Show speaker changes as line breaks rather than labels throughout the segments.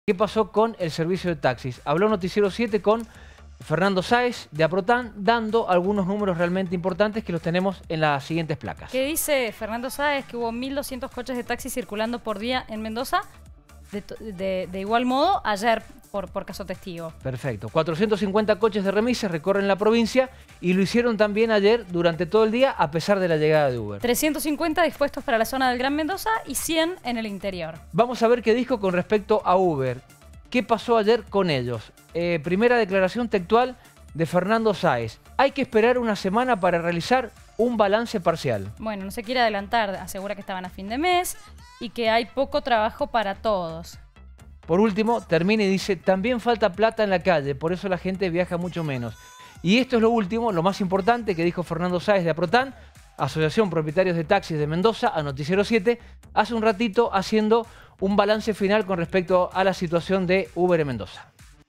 ¿Qué pasó con el servicio de taxis? Habló Noticiero 7 con Fernando Sáez de Aprotán, dando algunos números realmente importantes que los tenemos en las siguientes placas.
¿Qué dice Fernando Sáez? Que hubo 1.200 coches de taxi circulando por día en Mendoza. De igual modo, ayer, por caso testigo.
Perfecto. 450 coches de remises recorren la provincia y lo hicieron también ayer durante todo el día, a pesar de la llegada de Uber.
350 dispuestos para la zona del Gran Mendoza y 100 en el interior.
Vamos a ver qué dijo con respecto a Uber. ¿Qué pasó ayer con ellos? Primera declaración textual de Fernando Sáez. Hay que esperar una semana para realizar un balance parcial.
Bueno, no se quiere adelantar, asegura que estaban a fin de mes y que hay poco trabajo para todos.
Por último, termina y dice, también falta plata en la calle, por eso la gente viaja mucho menos. Y esto es lo último, lo más importante que dijo Fernando Sáez de Aprotán, Asociación Propietarios de Taxis de Mendoza, a Noticiero 7, hace un ratito haciendo un balance final con respecto a la situación de Uber en Mendoza.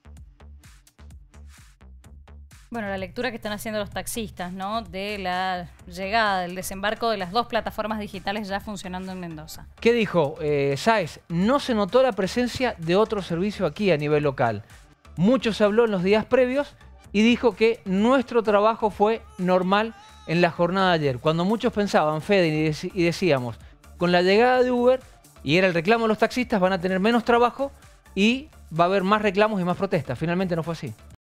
Bueno, la lectura que están haciendo los taxistas, ¿no? De la llegada, del desembarco de las dos plataformas digitales ya funcionando en Mendoza.
¿Qué dijo Sáez? No se notó la presencia de otro servicio aquí a nivel local. Mucho se habló en los días previos y dijo que nuestro trabajo fue normal en la jornada de ayer. Cuando muchos pensaban, Fede, y decíamos, con la llegada de Uber, y era el reclamo de los taxistas, van a tener menos trabajo y va a haber más reclamos y más protestas. Finalmente no fue así.